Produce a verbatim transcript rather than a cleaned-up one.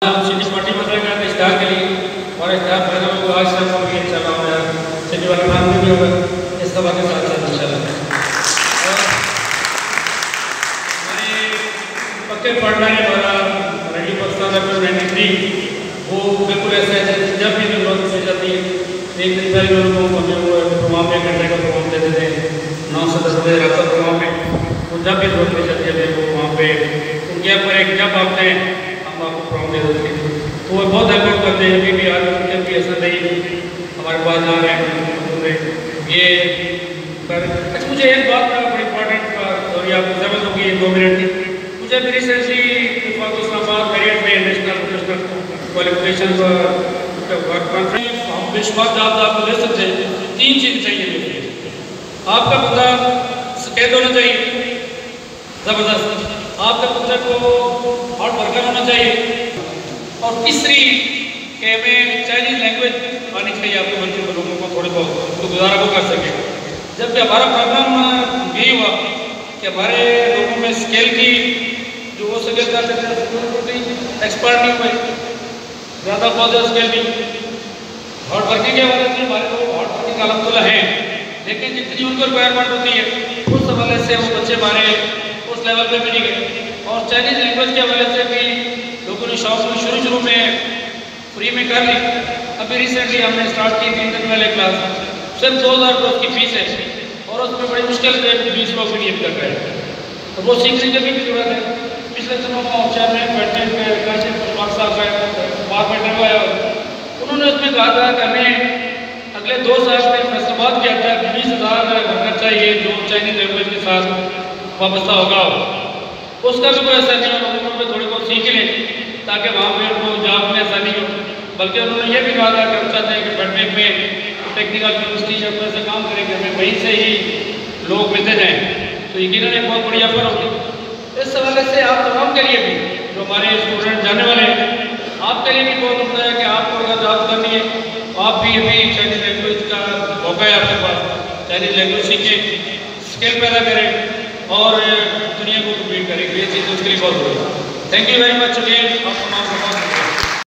City party बदल गया था स्टार के लिए और स्टार पैदा को आज तक हम ये चला हुआ है सिटी वाले नाम में भी होगा इस सभा के साथ साथ इंशाल्लाह। और हमारे पक्के पढ़ना है हमारा रेडियो पाकिस्तान का नाइन्टी थ्री वो बिल्कुल ऐसा है जब भी जरूरत हो जाती है एक दिन पहले लोगों को हमें वो प्रोग्राम पे घंटे का प्रोग्राम देते थे नौ से दस बजे रहता प्रोग्राम पे तो जब भी जरूरत हो जाती है वो वहाँ पे उनके पर एक जब आते हैं हम आपको प्रोग्राम दे देते हैं तो वो बहुत हेल्प करते हैं। अभी भी आज उनके भी ऐसा नहीं हमारे पास आ रहे हैं ये पर अच्छा मुझे एक बात बड़ी इंपॉर्टेंट सॉरी आपको समझ होगी दो मिनट की मुझे भी रिसेंटली इस्लामाबाद करियर में नेशनल प्रोफेशनल क्वालिफिकेशन कॉन्फ्रेंस हम विश्वास आप आपको ले सकते हैं। तीन चीज़ चाहिए आपका बंदा सफेद होना चाहिए ज़बरदस्त आपका बंदा को हार्ड वर्कर होना चाहिए और तीसरी कि हमें चाइनीज लैंग्वेज आनी चाहिए आपके बच्चों को लोगों को थोड़े बहुत तो गुजारा को कर सके। जबकि हमारा प्रॉब्लम यही हुआ कि हमारे लोगों में स्किल की जो हो सके एक्सपर्ट नहीं हुए ज़्यादा बहुत स्किल नहीं हार्ड वर्किंग के हवाले से हमारे लोग हार्ड वर्किंग अलहमदुलिल्लाह हैं लेकिन जितनी उनको रिक्वायरमेंट होती है उस हवाले से वो बच्चे हमारे उस लेवल पे भी नहीं गए। और चाइनीज लैंग्वेज के हवाले से भी लोगों ने शौक में शुरू शुरू में फ्री में कर ली। अभी रिसेंटली हमने स्टार्ट की तीन दिन पहले क्लास सिर्फ दो हज़ार रुपये उसकी फीस है और उसमें बड़ी मुश्किल से बीस लोग भी नहीं कर रहे हैं तो वो सीखने की भी जरूरत है। पिछले दिनों में चेयरमैन बैठने साहब आया उन्होंने उसमें कहा था कि हमें अगले दो साल में फैसलाबाद के अंदर बीस हज़ार भरना चाहिए जो चाइनीज लैंग्वेज के साथ वाबस्ता होगा उसका भी कोई असर नहीं हो लोगों में थोड़ी बहुत सीख लें ताकि वहाँ पर उनको जॉब में आसानी हो। बल्कि उन्होंने ये भी कहा था कि हम चाहते हैं कि बैठने में टेक्निकल यूनिवर्सिटी जब से काम करेंगे हमें वहीं से ही लोग मिलते जाएँ तो यकीनन एक बहुत बड़ी ऑफर होगी। इस हवाले से आप तमाम के लिए भी जो हमारे स्टूडेंट जाने वाले हैं आपके लिए भी बहुत होता है कि आपको अगर जॉब करनी है आप भी अभी चाइनीज लैंग्वेज का मौका है आपके पास चाइनीज लैंग्वेज सीखें स्किल पैदा करें और दुनिया को कम्पीट करें ये चीज़ उसके लिए बहुत बड़ी है। Thank you very much again आप तमाम